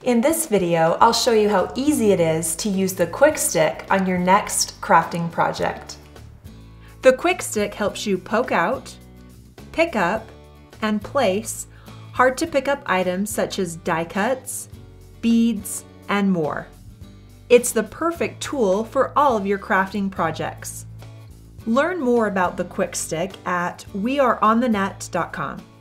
In this video, I'll show you how easy it is to use the Quick Stick on your next crafting project. The Quick Stick helps you poke out, pick up, and place hard to pick up items such as die cuts, beads, and more. It's the perfect tool for all of your crafting projects. Learn more about the Quick Stick at weareonthenet.com.